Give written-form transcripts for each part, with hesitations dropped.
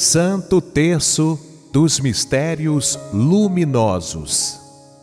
Santo Terço dos Mistérios Luminosos.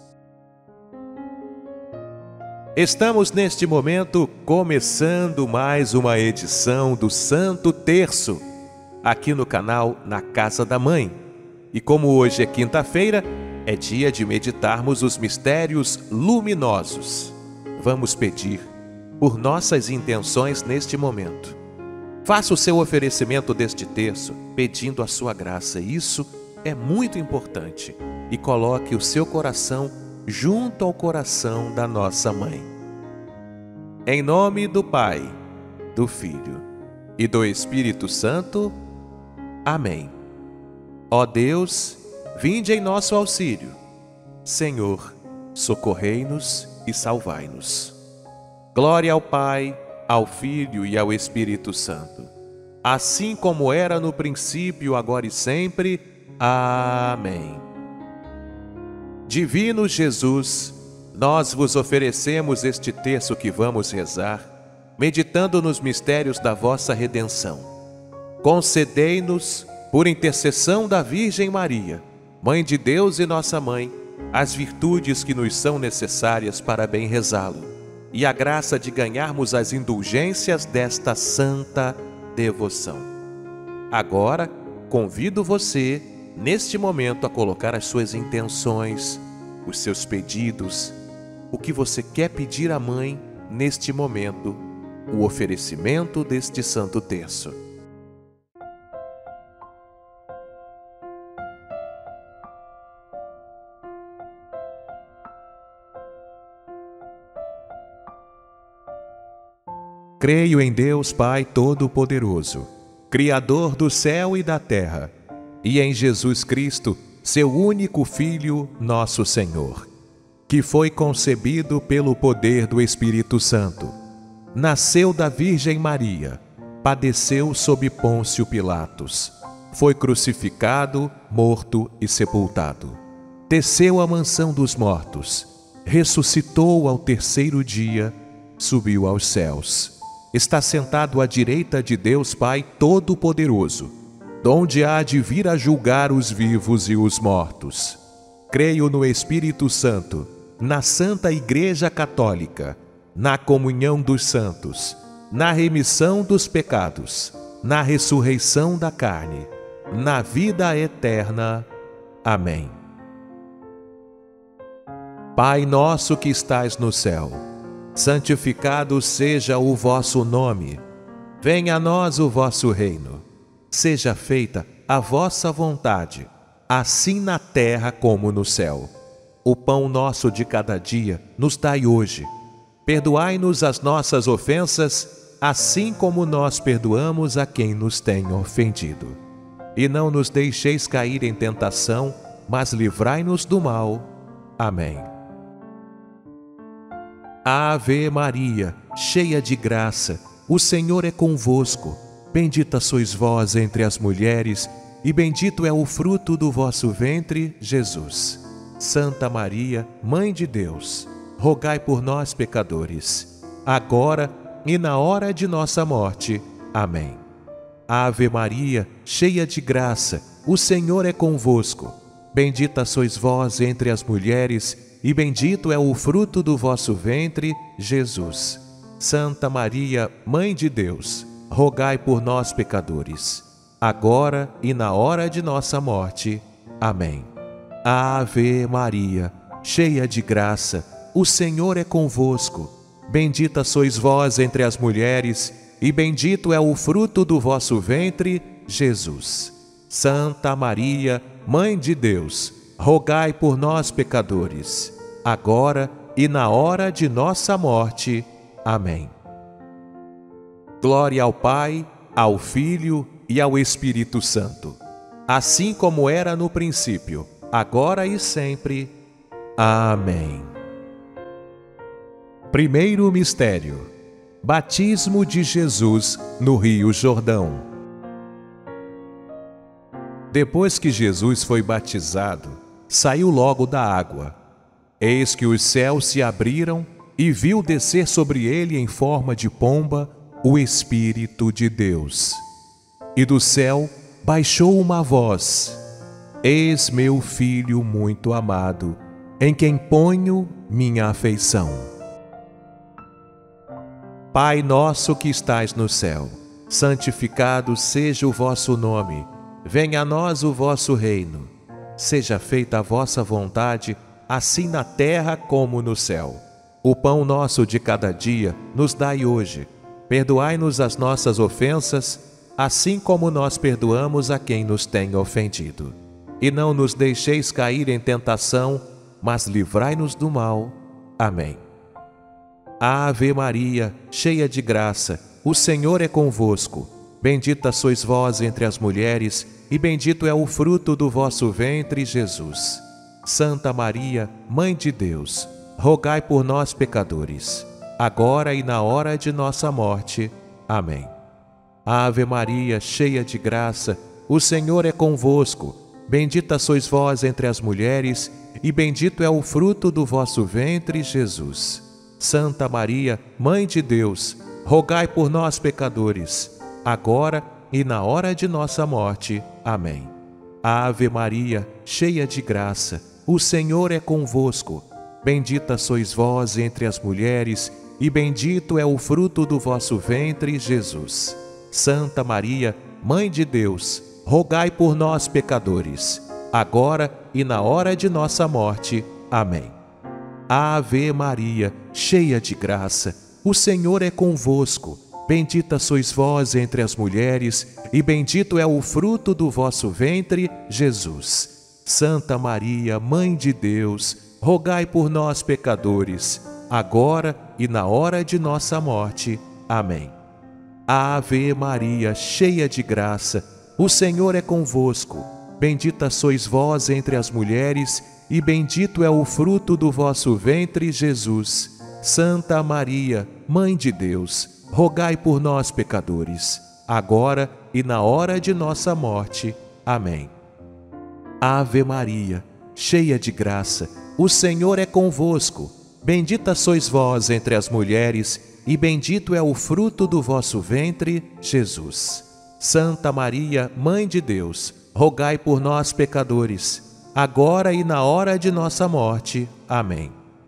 Estamos neste momento começando mais uma edição do Santo Terço, aqui no canal Na Casa da Mãe. E como hoje é quinta-feira, é dia de meditarmos os mistérios luminosos. Vamos pedir por nossas intenções neste momento. Faça o seu oferecimento deste terço pedindo a sua graça. Isso é muito importante. E coloque o seu coração junto ao coração da nossa mãe. Em nome do Pai, do Filho e do Espírito Santo. Amém. Ó Deus, vinde em nosso auxílio. Senhor, socorrei-nos e salvai-nos. Glória ao Pai, ao Filho e ao Espírito Santo, assim como era no princípio, agora e sempre. Amém. Divino Jesus, nós vos oferecemos este terço que vamos rezar, meditando nos mistérios da vossa redenção. Concedei-nos, por intercessão da Virgem Maria, Mãe de Deus e nossa Mãe, as virtudes que nos são necessárias para bem rezá-lo, e a graça de ganharmos as indulgências desta santa devoção. Agora, convido você, neste momento, a colocar as suas intenções, os seus pedidos, o que você quer pedir à Mãe neste momento, o oferecimento deste Santo Terço. Creio em Deus Pai Todo-Poderoso, Criador do céu e da terra, e em Jesus Cristo, seu único Filho, nosso Senhor, que foi concebido pelo poder do Espírito Santo, nasceu da Virgem Maria, padeceu sob Pôncio Pilatos, foi crucificado, morto e sepultado. Desceu à mansão dos mortos, ressuscitou ao terceiro dia, subiu aos céus. Está sentado à direita de Deus Pai Todo-Poderoso, donde há de vir a julgar os vivos e os mortos. Creio no Espírito Santo, na Santa Igreja Católica, na comunhão dos santos, na remissão dos pecados, na ressurreição da carne, na vida eterna. Amém. Pai nosso que estais no céu, santificado seja o vosso nome. Venha a nós o vosso reino. Seja feita a vossa vontade, assim na terra como no céu. O pão nosso de cada dia nos dai hoje. Perdoai-nos as nossas ofensas, assim como nós perdoamos a quem nos tem ofendido. E não nos deixeis cair em tentação, mas livrai-nos do mal. Amém. Ave Maria, cheia de graça, o Senhor é convosco. Bendita sois vós entre as mulheres, e bendito é o fruto do vosso ventre, Jesus. Santa Maria, Mãe de Deus, rogai por nós, pecadores, agora e na hora de nossa morte. Amém. Ave Maria, cheia de graça, o Senhor é convosco. Bendita sois vós entre as mulheres, e bendito é o fruto do vosso ventre, Jesus. Santa Maria, Mãe de Deus, rogai por nós, pecadores, agora e na hora de nossa morte. Amém. Ave Maria, cheia de graça, o Senhor é convosco. Bendita sois vós entre as mulheres, e bendito é o fruto do vosso ventre, Jesus. Santa Maria, Mãe de Deus, rogai por nós, pecadores, agora e na hora de nossa morte. Amém. Glória ao Pai, ao Filho e ao Espírito Santo, assim como era no princípio, agora e sempre. Amém. Primeiro mistério: batismo de Jesus no Rio Jordão. Depois que Jesus foi batizado, saiu logo da água. Eis que os céus se abriram e viu descer sobre ele em forma de pomba o Espírito de Deus. E do céu baixou uma voz: Eis meu Filho muito amado, em quem ponho minha afeição. Pai nosso que estais no céu, santificado seja o vosso nome. Venha a nós o vosso reino. Seja feita a vossa vontade, assim na terra como no céu. O pão nosso de cada dia nos dai hoje. Perdoai-nos as nossas ofensas, assim como nós perdoamos a quem nos tem ofendido. E não nos deixeis cair em tentação, mas livrai-nos do mal. Amém. Ave Maria, cheia de graça, o Senhor é convosco. Bendita sois vós entre as mulheres, e bendito é o fruto do vosso ventre, Jesus. Santa Maria, Mãe de Deus, rogai por nós, pecadores, agora e na hora de nossa morte. Amém. Ave Maria, cheia de graça, o Senhor é convosco. Bendita sois vós entre as mulheres, e bendito é o fruto do vosso ventre, Jesus. Santa Maria, Mãe de Deus, rogai por nós, pecadores, agora e na hora de nossa morte. Amém. Ave Maria, cheia de graça, o Senhor é convosco. Bendita sois vós entre as mulheres, e bendito é o fruto do vosso ventre, Jesus. Santa Maria, Mãe de Deus, rogai por nós, pecadores, agora e na hora de nossa morte. Amém. Ave Maria, cheia de graça, o Senhor é convosco. Bendita sois vós entre as mulheres, e bendito é o fruto do vosso ventre, Jesus. Santa Maria, Mãe de Deus, rogai por nós, pecadores, agora e na hora de nossa morte. Amém. Ave Maria, cheia de graça, o Senhor é convosco. Bendita sois vós entre as mulheres, e bendito é o fruto do vosso ventre, Jesus. Santa Maria, Mãe de Deus, rogai por nós, pecadores, agora e na hora de nossa morte. Amém. Ave Maria, cheia de graça, o Senhor é convosco. Bendita sois vós entre as mulheres, e bendito é o fruto do vosso ventre, Jesus. Santa Maria, Mãe de Deus, rogai por nós, pecadores, agora e na hora de nossa morte. Amém.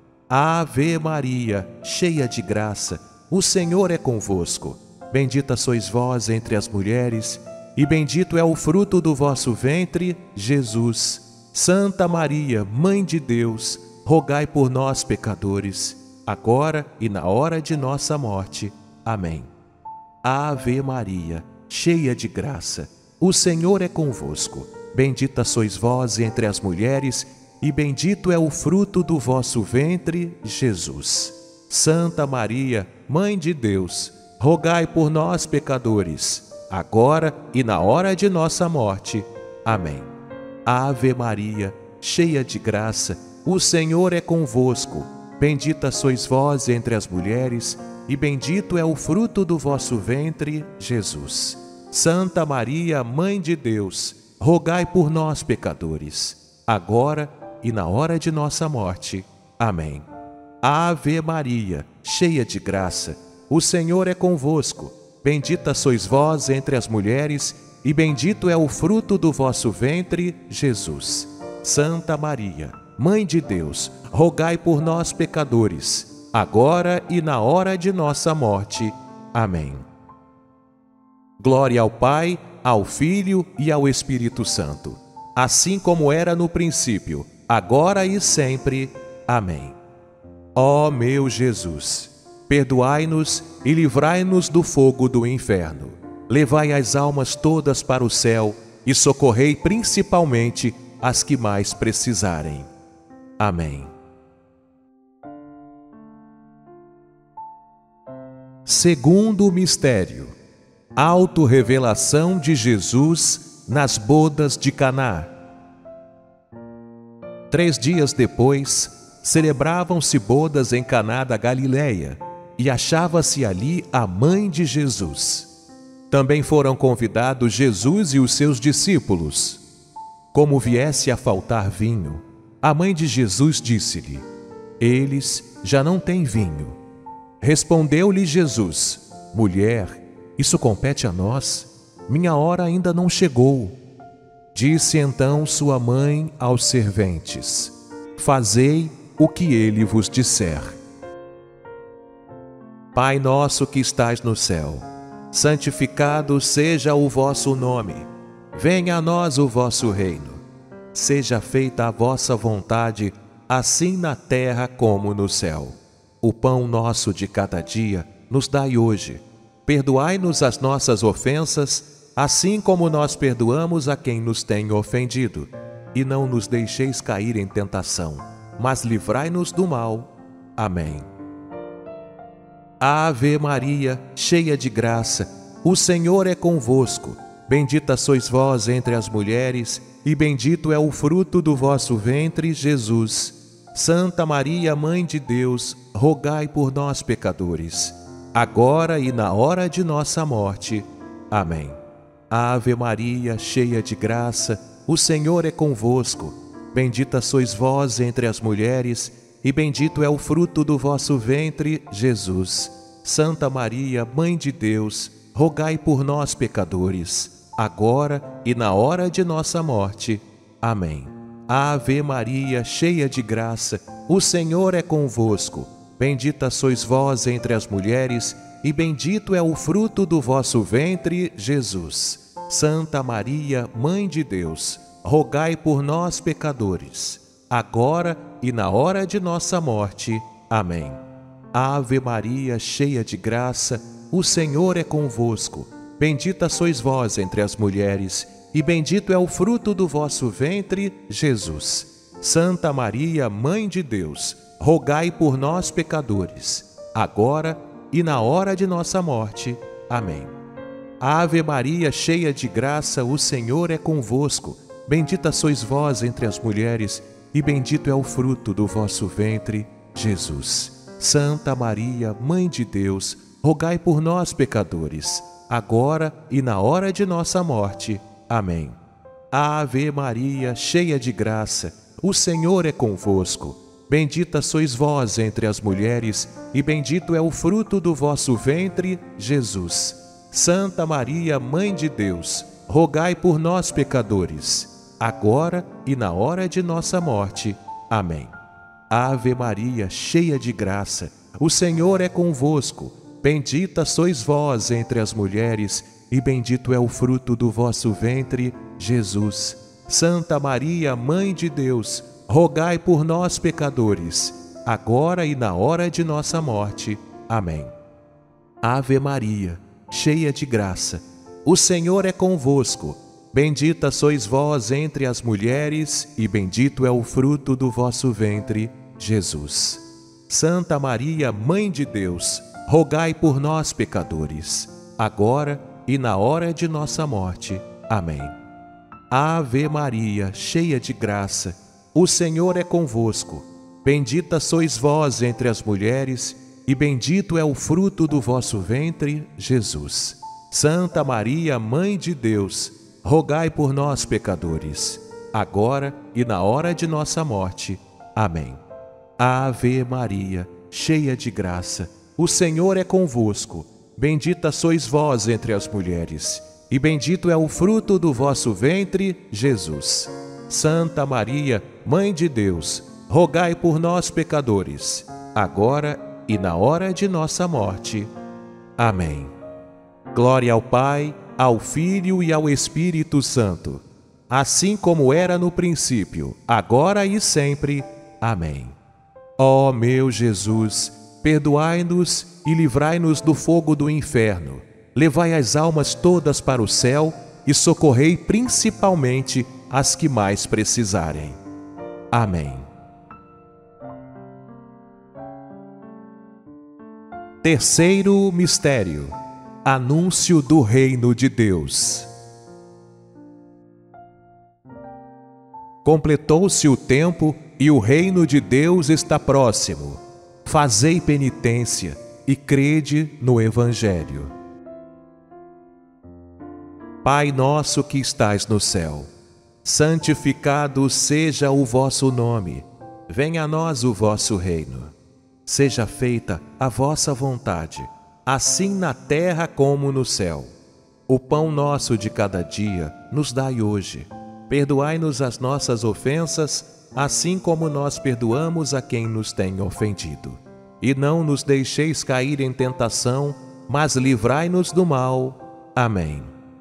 Ave Maria, cheia de graça, o Senhor é convosco. Bendita sois vós entre as mulheres, e bendito é o fruto do vosso ventre, Jesus. Santa Maria, Mãe de Deus, rogai por nós, pecadores, agora e na hora de nossa morte. Amém. Ave Maria, cheia de graça, o Senhor é convosco. Bendita sois vós entre as mulheres, e bendito é o fruto do vosso ventre, Jesus. Santa Maria, Mãe de Deus, rogai por nós, pecadores, agora e na hora de nossa morte. Amém. Ave Maria, cheia de graça, o Senhor é convosco. Bendita sois vós entre as mulheres, e bendito é o fruto do vosso ventre, Jesus. Santa Maria, Mãe de Deus, rogai por nós, pecadores, agora e na hora de nossa morte. Amém. Ave Maria, cheia de graça, o Senhor é convosco. Bendita sois vós entre as mulheres, e bendito é o fruto do vosso ventre, Jesus. Santa Maria, Mãe de Deus, rogai por nós, pecadores, agora e na hora de nossa morte. Amém. Glória ao Pai, ao Filho e ao Espírito Santo, assim como era no princípio, agora e sempre. Amém. Ó meu Jesus, perdoai-nos e livrai-nos do fogo do inferno. Levai as almas todas para o céu e socorrei principalmente as que mais precisarem. Amém. Segundo mistério: autorrevelação de Jesus nas bodas de Caná. 3 dias depois, celebravam-se bodas em Caná da Galileia, e achava-se ali a mãe de Jesus. Também foram convidados Jesus e os seus discípulos. Como viesse a faltar vinho, a mãe de Jesus disse-lhe: eles já não têm vinho. Respondeu-lhe Jesus: mulher, isso compete a nós? minha hora ainda não chegou. Disse então sua mãe aos serventes: fazei o que ele vos disser. Pai nosso que estais no céu, santificado seja o vosso nome. Venha a nós o vosso reino. Seja feita a vossa vontade, assim na terra como no céu. O pão nosso de cada dia nos dai hoje. Perdoai-nos as nossas ofensas, assim como nós perdoamos a quem nos tem ofendido. E não nos deixeis cair em tentação, mas livrai-nos do mal. Amém. Ave Maria, cheia de graça, o Senhor é convosco. Bendita sois vós entre as mulheres, e bendito é o fruto do vosso ventre, Jesus. Santa Maria, Mãe de Deus, rogai por nós, pecadores, agora e na hora de nossa morte. Amém. Ave Maria, cheia de graça, o Senhor é convosco. Bendita sois vós entre as mulheres, e bendito é o fruto do vosso ventre, Jesus. Santa Maria, Mãe de Deus, rogai por nós, pecadores, agora e na hora de nossa morte. Amém. Ave Maria, cheia de graça, o Senhor é convosco. Bendita sois vós entre as mulheres, e bendito é o fruto do vosso ventre, Jesus. Santa Maria, Mãe de Deus, rogai por nós, pecadores, agora e na hora de nossa morte. Amém. Ave Maria, cheia de graça, o Senhor é convosco. Bendita sois vós entre as mulheres, e bendito é o fruto do vosso ventre, Jesus. Santa Maria, Mãe de Deus, rogai por nós, pecadores, agora e na hora de nossa morte. Amém. Ave Maria, cheia de graça, o Senhor é convosco. Bendita sois vós entre as mulheres, e bendito é o fruto do vosso ventre, Jesus. Santa Maria, Mãe de Deus, rogai por nós, pecadores, agora e na hora de nossa morte. Amém. Ave Maria, cheia de graça, o Senhor é convosco. Bendita sois vós entre as mulheres, e bendito é o fruto do vosso ventre, Jesus. Santa Maria, Mãe de Deus, rogai por nós, pecadores, agora e na hora de nossa morte. Amém. Ave Maria, cheia de graça, o Senhor é convosco. Bendita sois vós entre as mulheres, e bendito é o fruto do vosso ventre, Jesus. Santa Maria, Mãe de Deus, rogai por nós, pecadores, agora e na hora de nossa morte. Amém. Ave Maria, cheia de graça, o Senhor é convosco. Bendita sois vós entre as mulheres, e bendito é o fruto do vosso ventre, Jesus. Santa Maria, Mãe de Deus, rogai por nós, pecadores, agora e na hora de nossa morte. Amém. Ave Maria, cheia de graça, o Senhor é convosco. Bendita sois vós entre as mulheres, e bendito é o fruto do vosso ventre, Jesus. Santa Maria, Mãe de Deus, rogai por nós, pecadores, agora e na hora de nossa morte. Amém. Ave Maria, cheia de graça, o Senhor é convosco. Bendita sois vós entre as mulheres, e bendito é o fruto do vosso ventre, Jesus. Santa Maria, Mãe de Deus, rogai por nós, pecadores, agora e na hora de nossa morte. Amém. Glória ao Pai, ao Filho e ao Espírito Santo, assim como era no princípio, agora e sempre. Amém. Ó meu Jesus, perdoai-nos e livrai-nos do fogo do inferno. Levai as almas todas para o céu e socorrei principalmente as que mais precisarem. Amém. Terceiro mistério: Anúncio do Reino de Deus. Completou-se o tempo e o reino de Deus está próximo. Fazei penitência e crede no Evangelho. Pai nosso que estais no céu, santificado seja o vosso nome. Venha a nós o vosso reino. Seja feita a vossa vontade, assim na terra como no céu. O pão nosso de cada dia nos dai hoje. Perdoai-nos as nossas ofensas, assim como nós perdoamos a quem nos tem ofendido. E não nos deixeis cair em tentação, mas livrai-nos do mal. Amém.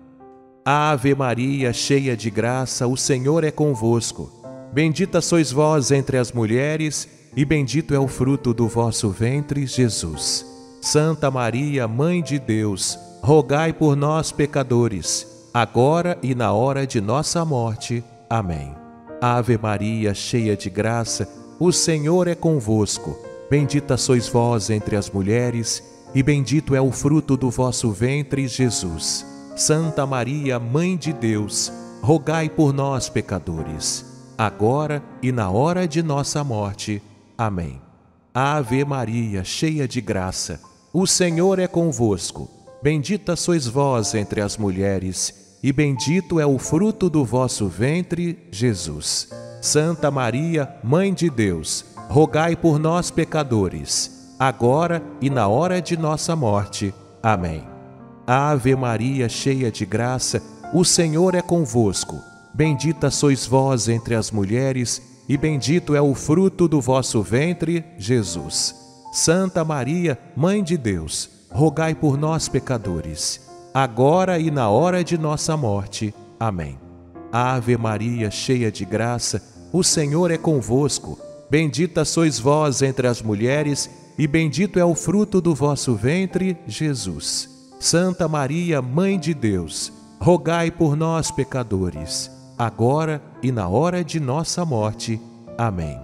Ave Maria, cheia de graça, o Senhor é convosco. Bendita sois vós entre as mulheres, e bendito é o fruto do vosso ventre, Jesus. Santa Maria, Mãe de Deus, rogai por nós, pecadores, agora e na hora de nossa morte. Amém. Ave Maria, cheia de graça, o Senhor é convosco. Bendita sois vós entre as mulheres, e bendito é o fruto do vosso ventre, Jesus. Santa Maria, Mãe de Deus, rogai por nós, pecadores, agora e na hora de nossa morte. Amém. Ave Maria, cheia de graça, o Senhor é convosco. Bendita sois vós entre as mulheres, e bendito é o fruto do vosso ventre, Jesus. Santa Maria, Mãe de Deus, rogai por nós, pecadores, agora e na hora de nossa morte. Amém. Ave Maria, cheia de graça, o Senhor é convosco. Bendita sois vós entre as mulheres, e bendito é o fruto do vosso ventre, Jesus. Santa Maria, Mãe de Deus, rogai por nós, pecadores, agora e na hora de nossa morte. Amém. Ave Maria, cheia de graça, o Senhor é convosco. Bendita sois vós entre as mulheres, e bendito é o fruto do vosso ventre, Jesus. Santa Maria, Mãe de Deus, rogai por nós, pecadores, agora e na hora de nossa morte. Amém.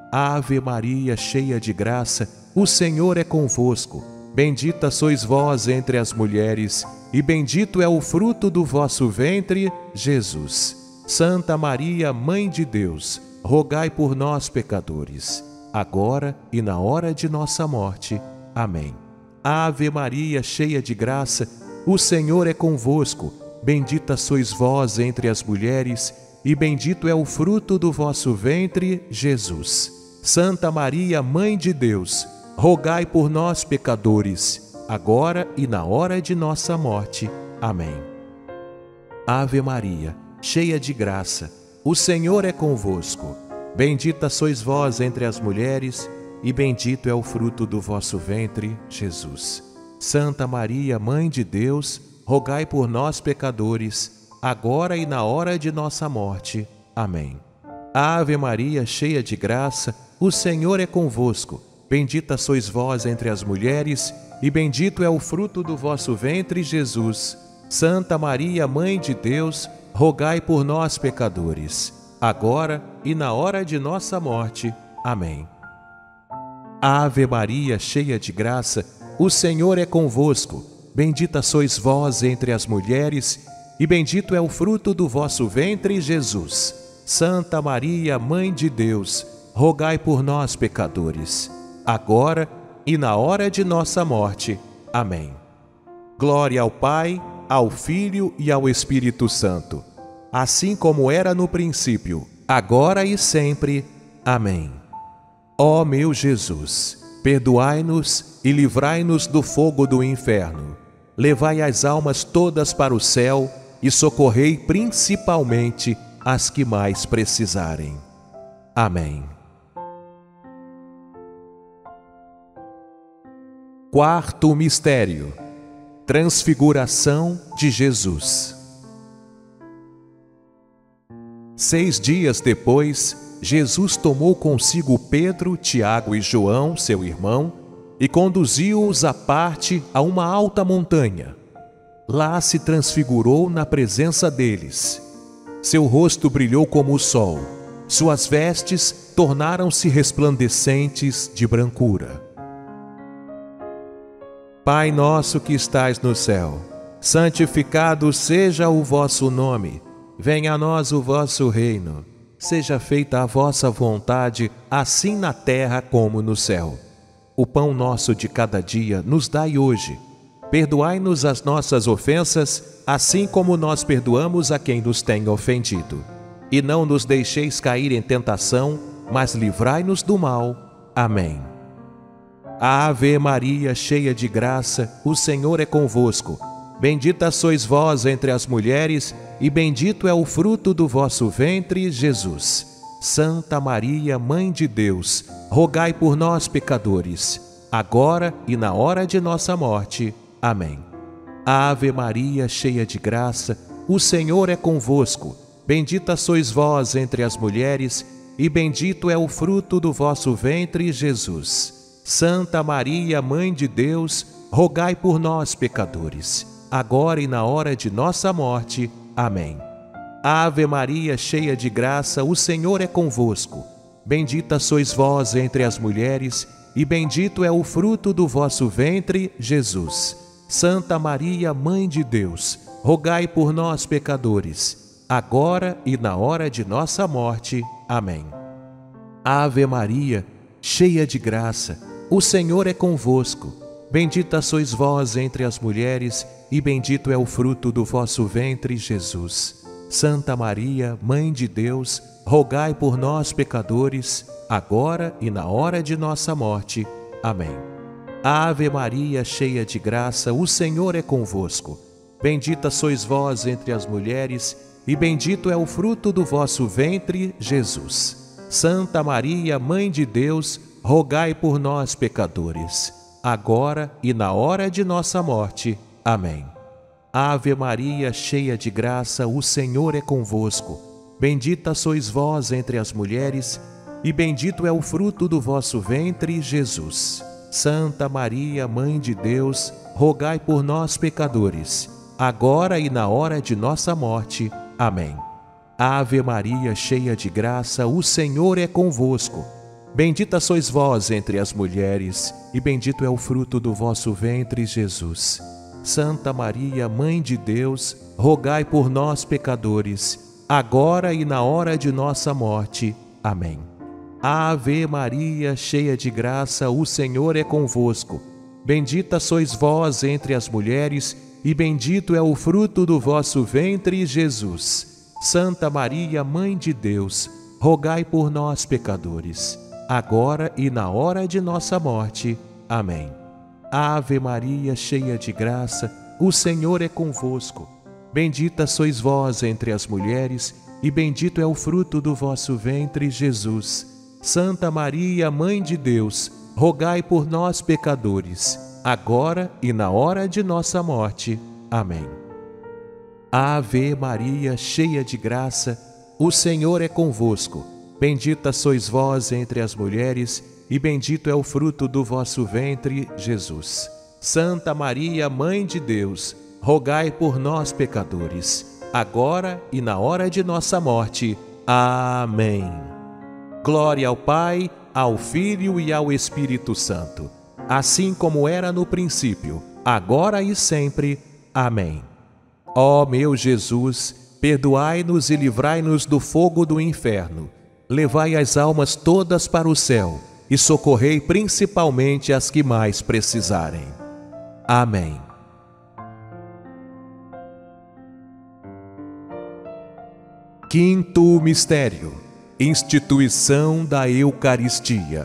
Ave Maria, cheia de graça, o Senhor é convosco. Bendita sois vós entre as mulheres, e bendito é o fruto do vosso ventre, Jesus. Santa Maria, Mãe de Deus, rogai por nós, pecadores, agora e na hora de nossa morte. Amém. Ave Maria, cheia de graça, o Senhor é convosco. Bendita sois vós entre as mulheres, e bendito é o fruto do vosso ventre, Jesus. Santa Maria, Mãe de Deus, rogai por nós, pecadores, agora e na hora de nossa morte. Amém. Ave Maria, cheia de graça, o Senhor é convosco. Bendita sois vós entre as mulheres, e bendito é o fruto do vosso ventre, Jesus. Santa Maria, Mãe de Deus, rogai por nós, pecadores, agora e na hora de nossa morte. Amém. Ave Maria, cheia de graça, o Senhor é convosco. Bendita sois vós entre as mulheres, e bendito é o fruto do vosso ventre, Jesus. Santa Maria, Mãe de Deus, rogai por nós, pecadores, agora e na hora de nossa morte. Amém. Ave Maria, cheia de graça, o Senhor é convosco. Bendita sois vós entre as mulheres, e bendito é o fruto do vosso ventre, Jesus. Santa Maria, Mãe de Deus, rogai por nós, pecadores, agora e na hora de nossa morte. Amém. Glória ao Pai, ao Filho e ao Espírito Santo, assim como era no princípio, agora e sempre. Amém. Ó meu Jesus, perdoai-nos e livrai-nos do fogo do inferno. Levai as almas todas para o céu e socorrei principalmente as que mais precisarem. Amém. Quarto mistério: Transfiguração de Jesus. 6 dias depois, Jesus tomou consigo Pedro, Tiago e João, seu irmão, e conduziu-os à parte a uma alta montanha. Lá se transfigurou na presença deles. Seu rosto brilhou como o sol, suas vestes tornaram-se resplandecentes de brancura. Pai nosso que estais no céu, santificado seja o vosso nome. Venha a nós o vosso reino. Seja feita a vossa vontade, assim na terra como no céu. O pão nosso de cada dia nos dai hoje. Perdoai-nos as nossas ofensas, assim como nós perdoamos a quem nos tem ofendido. E não nos deixeis cair em tentação, mas livrai-nos do mal. Amém. Ave Maria, cheia de graça, o Senhor é convosco. Bendita sois vós entre as mulheres, e bendito é o fruto do vosso ventre, Jesus. Santa Maria, Mãe de Deus, rogai por nós, pecadores, agora e na hora de nossa morte. Amém. Ave Maria, cheia de graça, o Senhor é convosco. Bendita sois vós entre as mulheres, e bendito é o fruto do vosso ventre, Jesus. Santa Maria, Mãe de Deus, rogai por nós, pecadores, agora e na hora de nossa morte. Amém. Ave Maria, cheia de graça, o Senhor é convosco. Bendita sois vós entre as mulheres, e bendito é o fruto do vosso ventre, Jesus. Santa Maria, Mãe de Deus, rogai por nós, pecadores, agora e na hora de nossa morte. Amém. Ave Maria, cheia de graça, o Senhor é convosco. Bendita sois vós entre as mulheres, e bendito é o fruto do vosso ventre, Jesus. Santa Maria, Mãe de Deus, rogai por nós, pecadores, agora e na hora de nossa morte. Amém. Ave Maria, cheia de graça, o Senhor é convosco. Bendita sois vós entre as mulheres, e bendito é o fruto do vosso ventre, Jesus. Santa Maria, Mãe de Deus, rogai por nós, pecadores, agora e na hora de nossa morte. Amém. Ave Maria, cheia de graça, o Senhor é convosco. Bendita sois vós entre as mulheres, e bendito é o fruto do vosso ventre, Jesus. Santa Maria, Mãe de Deus, rogai por nós, pecadores, agora e na hora de nossa morte. Amém. Ave Maria, cheia de graça, o Senhor é convosco. Bendita sois vós entre as mulheres, e bendito é o fruto do vosso ventre, Jesus. Santa Maria, Mãe de Deus, rogai por nós, pecadores, agora e na hora de nossa morte. Amém. Ave Maria, cheia de graça, o Senhor é convosco. Bendita sois vós entre as mulheres, e bendito é o fruto do vosso ventre, Jesus. Santa Maria, Mãe de Deus, rogai por nós, pecadores, agora e na hora de nossa morte. Amém. Ave Maria, cheia de graça, o Senhor é convosco. Bendita sois vós entre as mulheres, e bendito é o fruto do vosso ventre, Jesus. Santa Maria, Mãe de Deus, rogai por nós, pecadores, agora e na hora de nossa morte. Amém. Ave Maria, cheia de graça, o Senhor é convosco. Bendita sois vós entre as mulheres, e bendito é o fruto do vosso ventre, Jesus. Santa Maria, Mãe de Deus, rogai por nós, pecadores, agora e na hora de nossa morte. Amém. Glória ao Pai, ao Filho e ao Espírito Santo, assim como era no princípio, agora e sempre. Amém. Ó meu Jesus, perdoai-nos e livrai-nos do fogo do inferno. Levai as almas todas para o céu e socorrei principalmente as que mais precisarem. Amém. Quinto mistério: instituição da Eucaristia.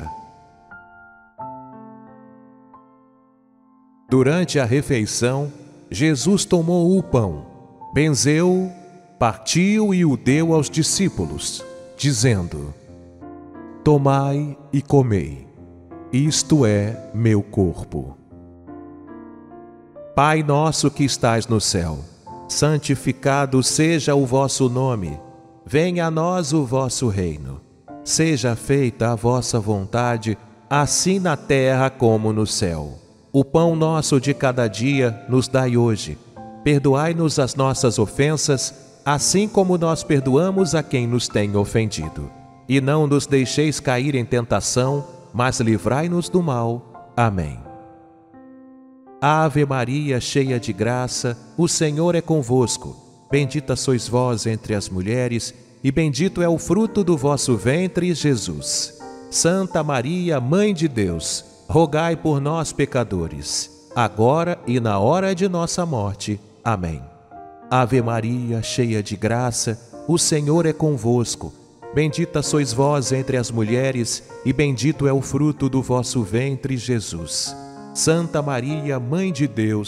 Durante a refeição, Jesus tomou o pão, benzeu, partiu e o deu aos discípulos, dizendo: tomai e comei, isto é meu corpo. Pai nosso que estais no céu, santificado seja o vosso nome. Venha a nós o vosso reino. Seja feita a vossa vontade, assim na terra como no céu. O pão nosso de cada dia nos dai hoje. Perdoai-nos as nossas ofensas, assim como nós perdoamos a quem nos tem ofendido. E não nos deixeis cair em tentação, mas livrai-nos do mal. Amém. Ave Maria, cheia de graça, o Senhor é convosco. Bendita sois vós entre as mulheres, e bendito é o fruto do vosso ventre, Jesus. Santa Maria, Mãe de Deus, rogai por nós, pecadores, agora e na hora de nossa morte. Amém. Ave Maria, cheia de graça, o Senhor é convosco. Bendita sois vós entre as mulheres, e bendito é o fruto do vosso ventre, Jesus. Santa Maria, Mãe de Deus,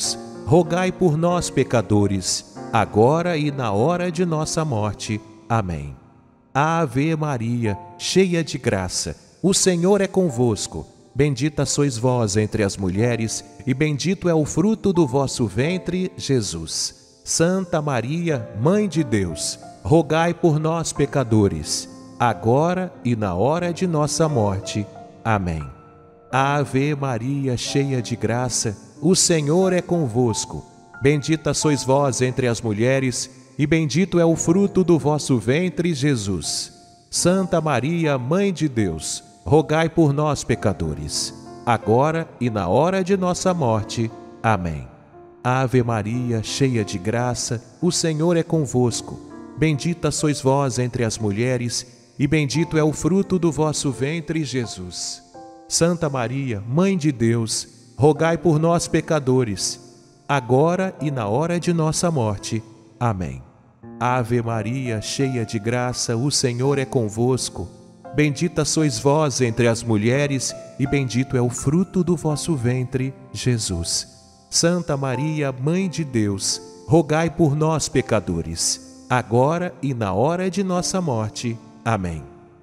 rogai por nós, pecadores, agora e na hora de nossa morte. Amém. Ave Maria, cheia de graça, o Senhor é convosco. Bendita sois vós entre as mulheres, e bendito é o fruto do vosso ventre, Jesus. Santa Maria, Mãe de Deus, rogai por nós, pecadores, agora e na hora de nossa morte. Amém. Ave Maria, cheia de graça, o Senhor é convosco. Bendita sois vós entre as mulheres, e bendito é o fruto do vosso ventre, Jesus. Santa Maria, Mãe de Deus, rogai por nós, pecadores, agora e na hora de nossa morte. Amém. Ave Maria, cheia de graça, o Senhor é convosco. Bendita sois vós entre as mulheres, e bendito é o fruto do vosso ventre, Jesus. Santa Maria, Mãe de Deus, rogai por nós, pecadores, agora e na hora de nossa morte. Amém. Ave Maria, cheia de graça, o Senhor é convosco. Bendita sois vós entre as mulheres, e bendito é o fruto do vosso ventre, Jesus. Santa Maria, Mãe de Deus, rogai por nós, pecadores, agora e na hora de nossa morte. Amém.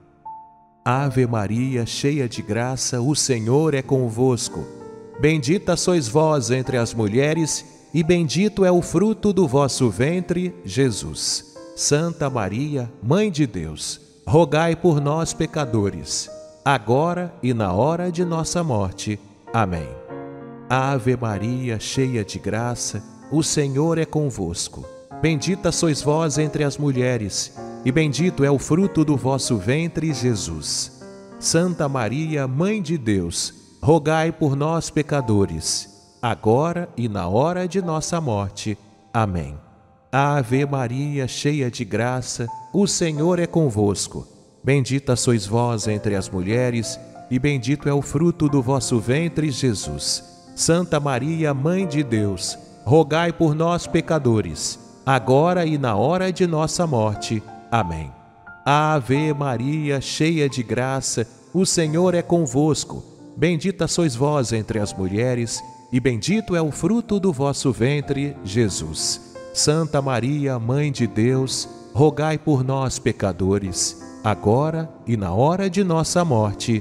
Ave Maria, cheia de graça, o Senhor é convosco. Bendita sois vós entre as mulheres, e bendito é o fruto do vosso ventre, Jesus. Santa Maria, Mãe de Deus, rogai por nós, pecadores, agora e na hora de nossa morte. Amém. Ave Maria, cheia de graça, o Senhor é convosco. Bendita sois vós entre as mulheres, e bendito é o fruto do vosso ventre, Jesus. Santa Maria, Mãe de Deus, rogai por nós, pecadores, agora e na hora de nossa morte. Amém. Ave Maria, cheia de graça, o Senhor é convosco. Bendita sois vós entre as mulheres, e bendito é o fruto do vosso ventre, Jesus. Santa Maria, Mãe de Deus, rogai por nós, pecadores, agora e na hora de nossa morte. Amém. Ave Maria, cheia de graça, o Senhor é convosco. Bendita sois vós entre as mulheres, e bendito é o fruto do vosso ventre, Jesus. Santa Maria, Mãe de Deus, rogai por nós, pecadores, agora e na hora de nossa morte.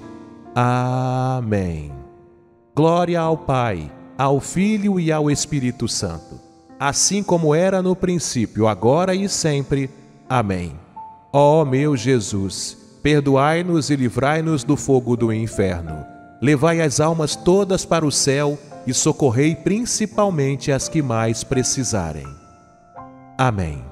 Amém. Glória ao Pai, ao Filho e ao Espírito Santo, assim como era no princípio, agora e sempre. Amém. Ó meu Jesus, perdoai-nos e livrai-nos do fogo do inferno. Levai as almas todas para o céu e socorrei principalmente as que mais precisarem. Amém.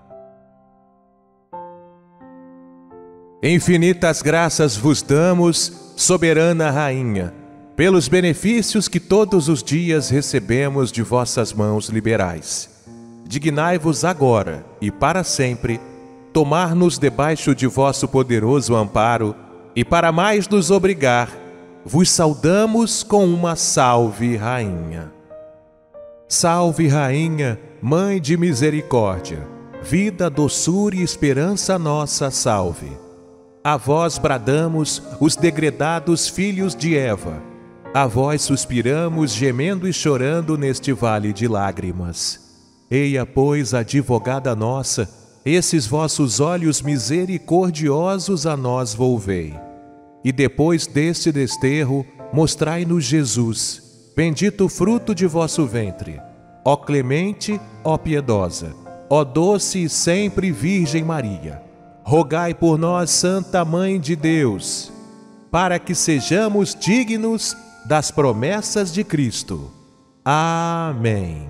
Infinitas graças vos damos, soberana Rainha, pelos benefícios que todos os dias recebemos de vossas mãos liberais. Dignai-vos agora e para sempre tomar-nos debaixo de vosso poderoso amparo, e para mais nos obrigar, vos saudamos com uma Salve Rainha. Salve Rainha, Mãe de misericórdia, vida, doçura e esperança nossa, salve. A vós bradamos, os degredados filhos de Eva, a vós suspiramos, gemendo e chorando neste vale de lágrimas. Eia, pois, advogada nossa, esses vossos olhos misericordiosos a nós volvei. E depois deste desterro, mostrai-nos Jesus, bendito fruto de vosso ventre. Ó clemente, ó piedosa, ó doce e sempre Virgem Maria, rogai por nós, Santa Mãe de Deus, para que sejamos dignos das promessas de Cristo. Amém.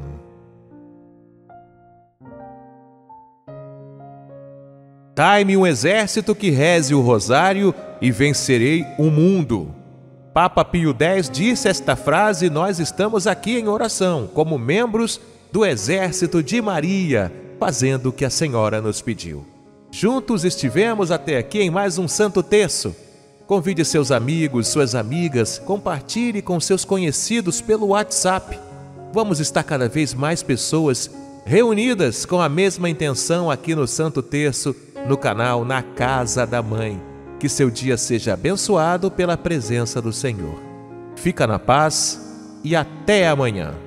Dai-me um exército que reze o rosário e vencerei o mundo. Papa Pio X disse esta frase e nós estamos aqui em oração, como membros do Exército de Maria, fazendo o que a Senhora nos pediu. Juntos estivemos até aqui em mais um Santo Terço. Convide seus amigos, suas amigas, compartilhe com seus conhecidos pelo WhatsApp. Vamos estar cada vez mais pessoas reunidas com a mesma intenção aqui no Santo Terço, no canal Na Casa da Mãe. Que seu dia seja abençoado pela presença do Senhor. Fica na paz e até amanhã.